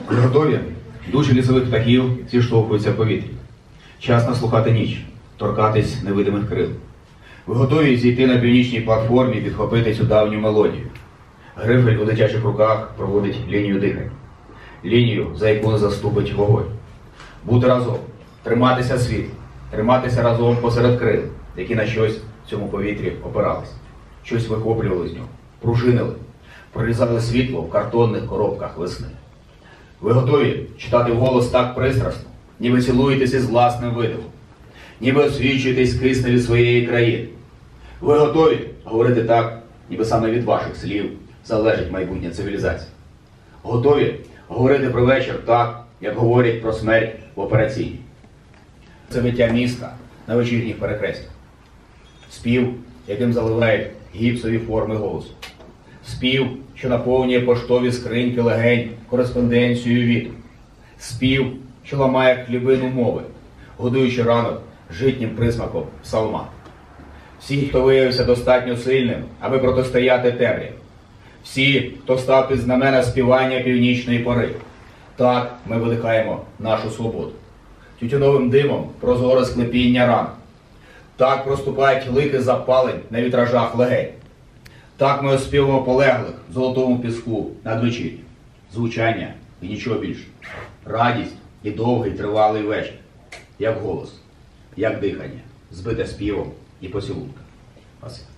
Ви готові? Душі лісових птахів зіштовхуються в повітрі. Час наслухати ніч, торкатись невидимих крил. Ви готові зійти на північній платформі і підхопити цю давню мелодію. Грифель у дитячих руках проводить лінію дихання. Лінію, за яку не заступить вогонь. Бути разом, триматися світла, триматися разом посеред крил, які на щось в цьому повітрі опирались. Щось вихоплювали з нього, пружинили, прорізали світло в картонних коробках весни. Ви готові читати вголос так пристрасно, ніби цілуєтесь із власним видивом, ніби освічуєтесь кисневі своєї країни. Ви готові говорити так, ніби саме від ваших слів залежить майбутнє цивілізації. Готові говорити про вечір так, як говорять про смерть в операційній. Це виття міста на вечірніх перехрестях. Спів, яким заливають гіпсові форми голосу. Спів, що наповнює поштові скриньки легень кореспонденцією вітру. Спів, що ламає хлібину мови, годуючи ранок житнім присмаком псалма. Всі, хто виявився достатньо сильним, аби протистояти темряві. Всі, хто став під знамена співання північної пори. Так ми великаємо нашу свободу. Тютюновим димом прозоре склепіння ран. Так проступають лики запалень на вітражах легень. Так ми оспівуємо полеглих в золотому піску надвечір'я. Звучання і нічого більше. Радість і довгий тривалий вечір. Як голос, як дихання, збите співом і поцілунком. Спасибо.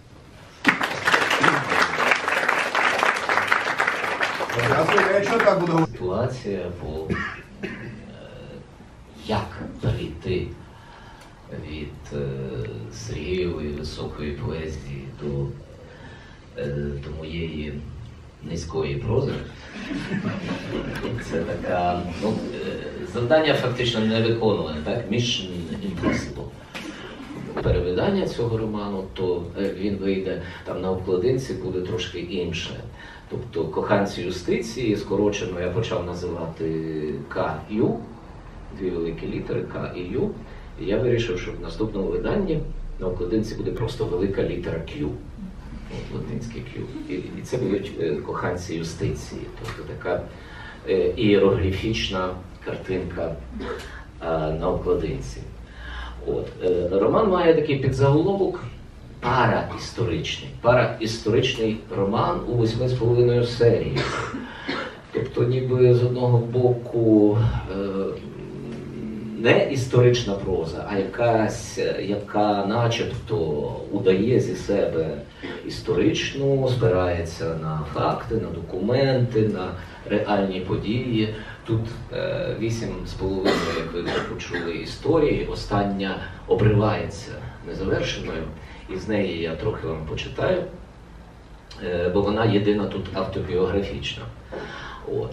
Ситуація, бо як перейти від Сергієвої високої поезії до моєї низької прози. Це така, завдання фактично не виконуване, так? Mission Impossible. Перевидання цього роману, то він вийде, там на обкладинці буде трошки інше. Тобто коханці юстиції, скорочено я почав називати К.Ю., дві великі літери К і Ю. І я вирішив, що в наступному виданні на обкладинці буде просто велика літера Q. Латинське Q. І це будуть коханці юстиції. Тобто така ієрогліфічна картинка на обкладинці. Роман має такий підзаголовок параісторичний. Параісторичний роман у 8,5 серії. Тобто ніби з одного боку не історична проза, а якась, яка начебто удає зі себе історичну, спирається на факти, на документи, на реальні події. Тут 8,5, як ви вже почули, історії. Остання обривається незавершеною, і з неї я трохи вам почитаю, бо вона єдина тут автобіографічна.